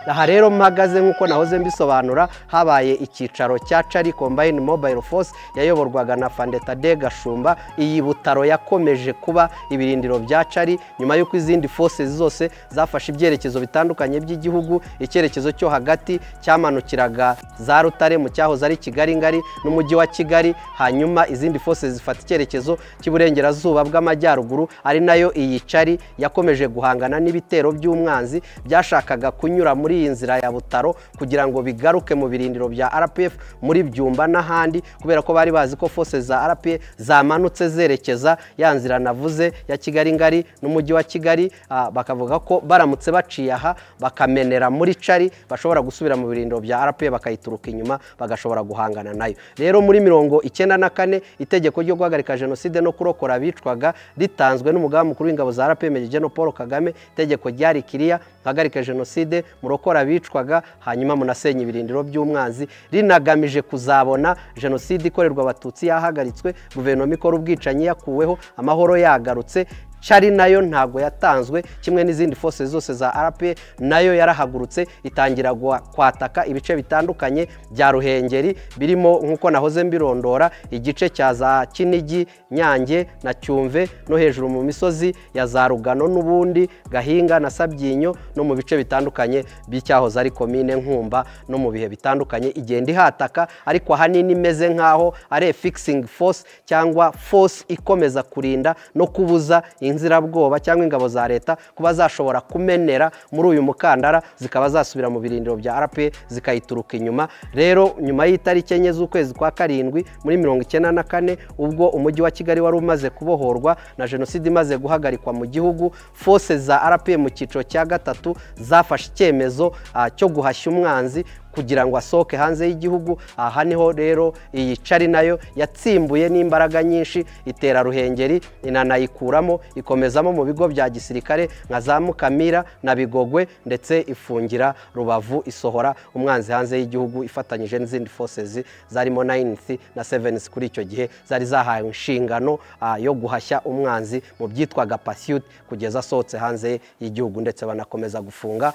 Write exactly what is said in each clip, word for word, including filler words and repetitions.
aha rero mpagaze nk'uko nahoze mbisobanura habaye icyicaro cya Chari Combined Mobile Force yayoborwaga na Fandeta de Gashumba. Iyi Butaro yakomeje kuba ibirindiro bya Chari nyuma y'uko izindi forces zose zafashe ibyerekezo bitandukanye by'igihugu. Icyerekezo cyo hagati cyamanukiraga za Rutare mu cyahoze ari Kigali ngari n'umujyi wa Kigali, hanyuma izindi forces zifata icyerekezo cy'uburengerazuba bw'amajyaruguru, ari nayo iyi Chari yakomeje guhangana n'ibitero by'umwanzi byashakaga kunyura muri iyi nzira ya Butaro kugira ngo bigaruke mu birindiro bya R P F muri Byumba n'ahandi, kubera ko bari bazi ko forces za R P F zamanutse zerekeza ya nzira navuze ya Kigali ngari n'umujyi wa Kigali. Uh, bakavuga ko baramutse baciye aha bakamenera muri Chari bashobora gusubira mu birindiro bya R P F bakayituruka inyuma bagashobora guhangana nayo. Rero muri mirongo icyenda na kane itegeko ryo guhagarika jenoside no kurokora abicwaga ritanzwe n'umugaba mukuru w'ingabo za R P F Major General Paul Kagame. Itegeko ryari kiriya: hagarika jenoside, murokora abicwaga, hanyuma munasenya ibirindiro by'umwanzi, rinagamije kuzabona jenoside ikorerwa abatutsi yahagaritswe, guverinoma ikora ubwicanyi yakuweho, amahoro yagarutse. Chari nayo ntago yatanzwe kimwe n'izindi forces zose za R P F, nayo yarahagurutse itangira kwataka ibice bitandukanye bya Ruhengeri birimo nkuko nahoze mbirondora igice cya za Kinigi, Nyange na Cyumve no hejuru mu misozi ya za Rugano n'ubundi Gahinga na Sabyinyo no mu bice bitandukanye by'icyahoze ari komine Nkumba no mu bihe bitandukanye igenda ihataka, ariko ahanini imeze nkaho ari fixing force cyangwa force ikomeza kurinda no kubuza inzirabwoba cyangwa ingabo za leta kuba zashobora kumenera muri uyu mukandara zikaba zasubira mu birindiro bya R P F zikayituruka inyuma. Rero nyuma y'itariki enye z'ukwezi kwa karindwi muri mirongo icyenda na kane ubwo umujyi wa Kigali wari umaze kubohorwa na jenoside imaze guhagarikwa mu gihugu, forces za R P F mu cyiciro cya gatatu zafashe icyemezo uh, cyo guhashya umwanzi kugira ngo asohoke hanze y'igihugu. Aha niho rero iyi Chari nayo yatsimbuye n'imbaraga nyinshi itera Ruhengeri inanayikuramo ikomezamo mu bigo bya gisirikare nka za Mukamira na Bigogwe, ndetse ifungira Rubavu isohora umwanzi hanze y'igihugu ifatanyije n'izindi forces zarimo ninth na seventh kuri icyo gihe zari zahaye inshingano uh, yo guhashya umwanzi mu byitwaga pursuit kugeza asohotse hanze y'igihugu, ndetse banakomeza gufunga.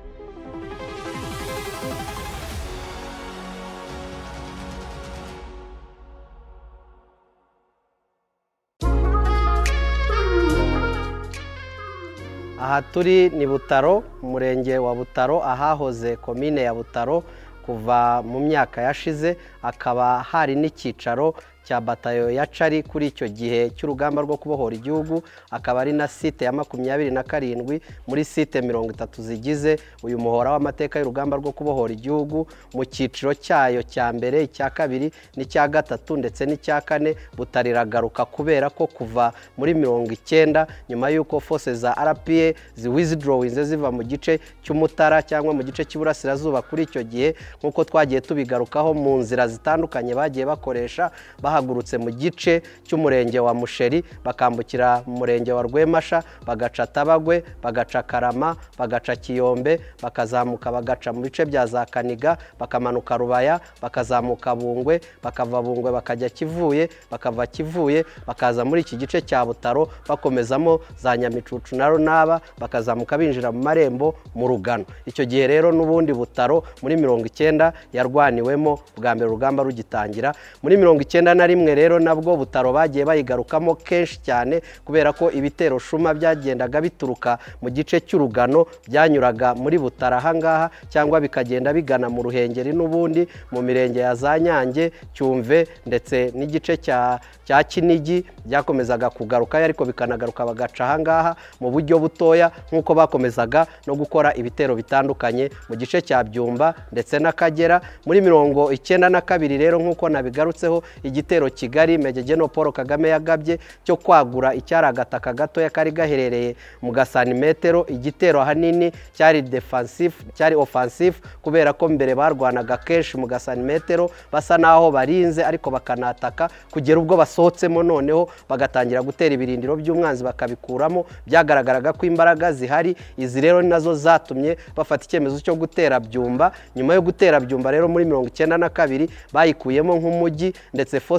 Aha turi ni Butaro, umurenge wa Butaro, ahahoze komine ya Butaro kuva mu myaka yashize, akaba hari n'icyicaro cya batayo ya Chari kuri icyo gihe cy'urugamba rwo kubohora igihugu, akaba ari na site ya makumyabiri na karindwi muri site mirongo itatu zigize uyu muhora w'amateka y'urugamba rwo kubohora igihugu. Mu cyiciro cyayo cya mbere, icya kabiri n'icya gatatu ndetse n'icya kane Butariraagaruka kubera ko kuva muri mirongo icyenda nyuma y'uko forces za R P F zi withdrawinze ziva mu gice cy'Umutara cyangwa mu gice cy'Iburasirazuba kuri icyo gihe, nkuko twagiye tubigarukaho mu nzira zitandukanye bagiye bakoresha bahagurutse mu gice cy'umurenge wa Musheri bakambukira mu murenge wa Rwemasha bagaca Tabagwe bagaca Karama bagaca Kiyombe bakazamuka bagaca mu bice bya za Kaniga bakamanuka Rubaya bakazamuka Bungwe bakava Bungwe bakajya Kivuye bakava Kivuye bakaza muri iki gice cya Butaro bakomezamo za Nyamicucu na Runaba bakazamuka binjira mu marembo mu Rugano. Icyo gihe rero n'ubundi Butaro muri mirongo icyenda yarwaniwemo bwa mbere urugamba rugitangira. Muri mirongo icyenda na rimwe rero nabwo Butaro bagiye bayigarukamo kenshi cyane kubera ko ibitero shuma byagendaga bituruka mu gice cy'Urugano byanyuraga muri Butaro ahangaha cyangwa bikagenda bigana mu Ruhengeri n'ubundi mu mirenge ya za Nyange, Cyumve ndetse n'igice cya cya Kinigi byakomezaga kugaruka, ariko bikanagaruka bagaca ahangaha mu buryo butoya nkuko bakomezaga no gukora ibitero bitandukanye mu gice cya Byumba ndetse n'Akagera. Muri mirongo icyenda na kabiri rero nkuko nabigarutseho igitero Kigali Major General Paul Kagame yagabye cyo kwagura icyaragataka gatoya kari gaherereye mu gasanimetero, igitero ahanini cyari defensive cyari offensive kubera ko mbere barwanaga kenshi mu gasanimetero basa naho barinze ariko bakanataka kugera ubwo basohotsemo noneho bagatangira gutera ibirindiro by'umwanzi bakabikuramo. Byagaragaraga ko imbaraga zihari, izi rero nazo zatumye bafata icyemezo cyo gutera Byumba. Nyuma yo gutera Byumba rero muri mirongo icyenda na kabiri bayikuyemo nk'umujyi ndetse force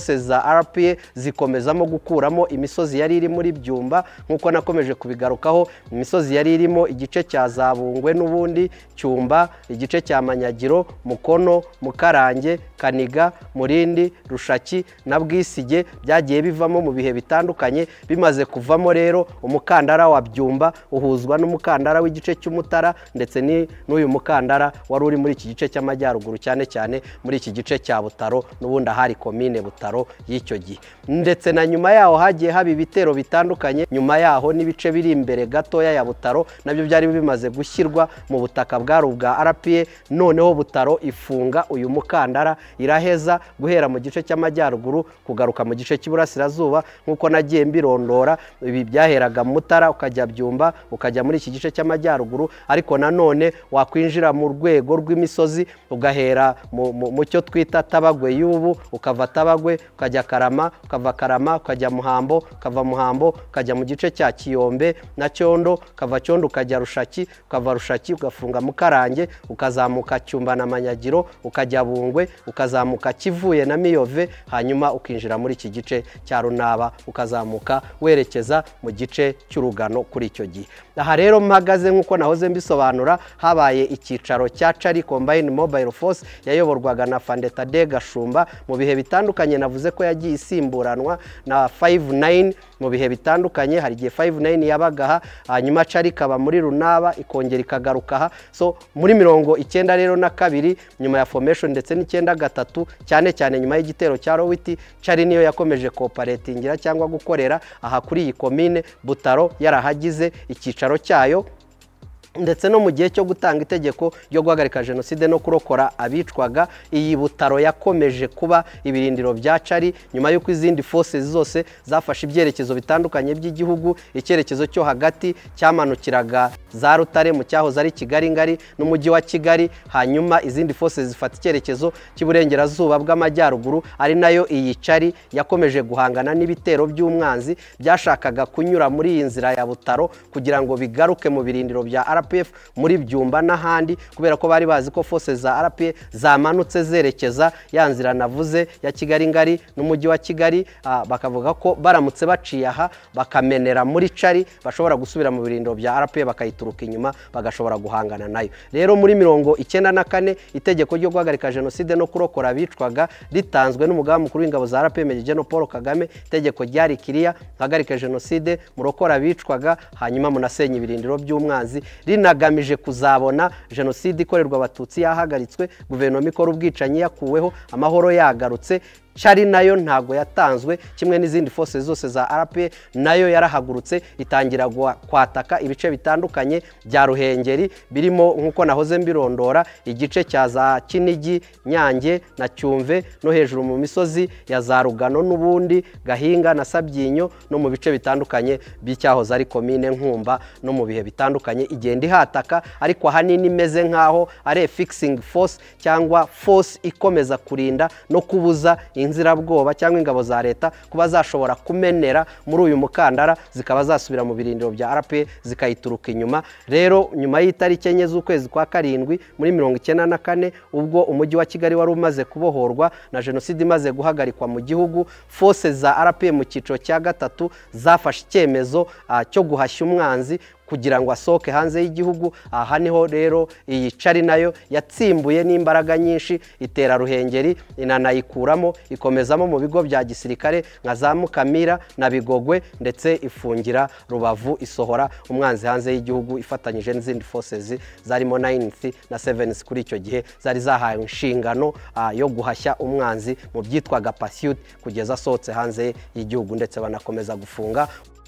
forces za R P A zikomezamo gukuramo imisozi yari iri muri Byumba nkuko nakomeje kubigarukaho. Imisozi yari irimo igice cya Zabungwe n'ubundi Cyumba, igice cya Manyagiro, Mukono, Mukarange, Kaniga, Murindi, Rushaki na Bwisige byagiye bivamo mu bihe bitandukanye. Bimaze kuvamo rero umukandara wa Byumba uhuzwa n'umukandara w'igice cy'Umutara ndetse n'uyu mukandara wari uri muri iki gice cy'amajyaruguru cyane cyane muri iki gice cya Butaro n'ubundi ahari komine Butaro y'icyo gihe. Ndetse na nyuma yaho hagiye haba ibitero bitandukanye. Nyuma yaho n'ibice biri imbere gatoya ya Butaro nabyo byari bimaze gushyirwa mu butaka bwari ubwa R P A. Noneho Butaro ifunga uyu mukandara iraheza guhera mu gice cy'amajyaruguru kugaruka mu gice cy'Iburasirazuba nkuko nagiye mbirondora. Ibi byaheraga mu Mutara ukajya Byumba ukajya muri iki gice cy'amajyaruguru, ariko nanone wakwinjira mu rwego rw'imisozi ugahera mu cyo twita Tabagwe y'ubu ukava Tabagwe ukajya Karama, ukava Karama ukajya Muhambo, ukava Muhambo ukajya mu gice cya Kiyombe na Cyondo, ukava Cyondo ukajya Rushaki, ukava Rushaki ugafunga Mukarange, ukazamuka Cyumba na Manyagiro, ukajya Bungwe, ukazamuka Kivuye na Miyove, hanyuma ukinjira muri iki gice cya Runaba ukazamuka werekeza mu gice cy'Urugano kuri icyo gihe. Aha rero mpagaze nkuko nahoze mbisobanura, habaye ikicaro cya Chari Combined Mobile Force yayoborwaga na Fandeta de Gashumba mu bihe bitandukanye. Navuze ko yagiye isimburanwa na five nine mu bihe bitandukanye. Hari igihe five nine yabagaha, hanyuma Chari kaba muri Runaba ikongera ikagaruka. So muri mirongo icyenda rero na kabiri nyuma ya formation ndetse n'icyenda gatatu cyane cyane nyuma y'igitero cya Rowiti, Chari niyo yakomeje cooperatingira cyangwa gukorera aha kuri iyi komine Butaro yarahagize ikicaro cyayo. Ndetse no mu gihe cyo gutanga itegeko ryo guhagarika jenoside no kurokora abicwaga, iyi Butaro yakomeje kuba ibirindiro bya Chari nyuma y'uko izindi forces zose zafashe ibyerekezo bitandukanye by'igihugu. Icyerekezo cyo hagati cyamanukiraga za Rutare mu cyahoze ari Kigali ngari n'umujyi wa Kigali, hanyuma izindi forces zifata icyerekezo cy'Iburengerazuba bw'amajyaruguru, ari nayo iyi Chari yakomeje guhangana n'ibitero by'umwanzi byashakaga kunyura muri iyi nzira ya Butaro kugira ngo bigaruke mu birindiro bya R P F muri Byumba n'ahandi, kubera ko bari bazi ko forces za R P A zamanutse zerekeza ya nzira navuze ya Kigali ngari n'umujyi wa Kigali. Bakavuga ko baramutse baciye aha bakamenera muri Chari bashobora gusubira mu birindiro bya R P A bakayituruka inyuma bagashobora guhangana nayo. Rero muri mirongo icyenda na kane itegeko ryo guhagarika jenoside no kurokora abicwaga ritanzwe n'umugaba mukuru w'ingabo za R P A Major General Paul Kagame. Itegeko ryari kiriya: hagarika jenoside, murokora abicwaga, hanyuma munasenya ibirindiro by'umwanzi, rinagamije kuzabona jenoside ikorerwa abatutsi yahagaritswe, guverinoma ikora ubwicanyi yakuweho, amahoro yagarutse. Chari nayo ntago yatanzwe kimwe n'izindi forces zose za R P A, nayo yarahagurutse itangira kwataka ibice bitandukanye bya Ruhengeri birimo nkuko nahoze mbirondora igice cya za Kinigi, Nyange na Cyumve no hejuru mu misozi ya za Rugano n'ubundi Gahinga na Sabyinyo no mu bice bitandukanye by'icyahoze ari komine Nkumba no mu bihe bitandukanye igenda ihataka, ariko hanini imeze nkaho ari fixing force cyangwa force ikomeza kurinda no kubuza inzirabwoba cyangwa ingabo za leta kuba zashobora kumenera muri uyu mukandara zikaba zasubira mu birindiro bya R P A zikayituruka inyuma. Rero nyuma y'itariki enye z'ukwezi kwa karindwi muri mirongo icyenda na kane ubwo umujyi wa Kigali wari umaze kubohorwa na jenoside imaze guhagarikwa mu gihugu, forces za R P A mu cyiciro cya gatatu zafashe icyemezo uh, cyo guhashya umwanzi kugira ngo asohoke hanze y'igihugu. Aha niho rero iyi Chari nayo yatsimbuye n'imbaraga nyinshi itera Ruhengeri inanayikuramo ikomezamo mu bigo bya gisirikare nka za Mukamira na Bigogwe, ndetse ifungira Rubavu isohora umwanzi hanze y'igihugu ifatanyije n'izindi forces zarimo ninth na seventh kuri icyo gihe zari zahaye inshingano uh, yo guhashya umwanzi mu byitwaga pursuit kugeza asohotse hanze y'igihugu, ndetse banakomeza gufunga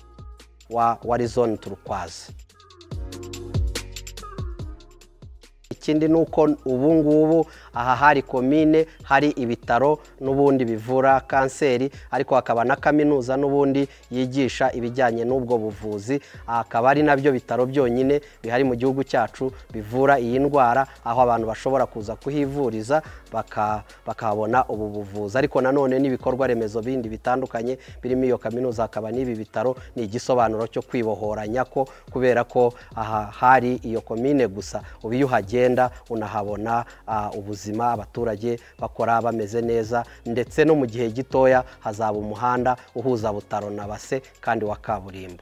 wa Warizone Turquoise. Ikindi nuko ubu ngubu aha hari komine hari ibitaro n'ubundi bivura kanseri, ariko hakaba na kaminuza n'ubundi yigisha ibijyanye n'ubwo buvuzi. Akaba ari nabyo bitaro byonyine bihari mu gihugu cyacu bivura iyi ndwara, aho abantu bashobora kuza kuhivuriza bakabona ubu buvuzi. Ariko nanone n'ibikorwa remezo bindi bitandukanye birimo iyo kaminuza hakaba n'ibi bitaro, ni igisobanuro cyo kwibohoranya ko kubera ko aha hari iyo komine gusa ubu iyo uhagenda n'icyenda unahabona ubuzima, abaturage bakora bameze neza, ndetse no mu gihe gitoya hazaba umuhanda uhuza Butaro na Base kandi wa kaburimbo.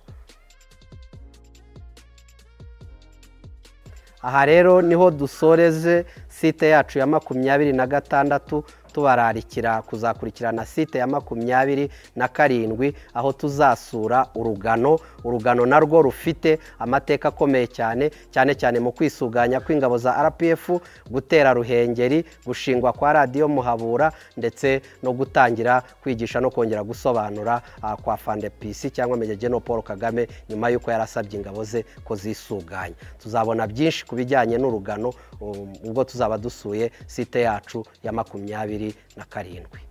Aha rero niho dusoreze site yacu ya makumyabiri na gatandatu, tubararikira kuzakurikirana site ya makumyabiri na karindwi aho tuzasura urugano. Urugano narwo rufite amateka akomeye cyane cyane cyane mu kwisuganya kw'ingabo za R P F, gutera Ruhengeri, gushingwa kwa radiyo Muhabura, ndetse no gutangira kwigisha no kongera gusobanura uh, kwa Fandepisi cyangwa Major General Paul Kagame nyuma yuko yarasabye ingabo ze ko zisuganya. Tuzabona byinshi kubijyanye n'urugano um, ubwo tuzaba dusuye site yacu ya makumyabiri na karindwi.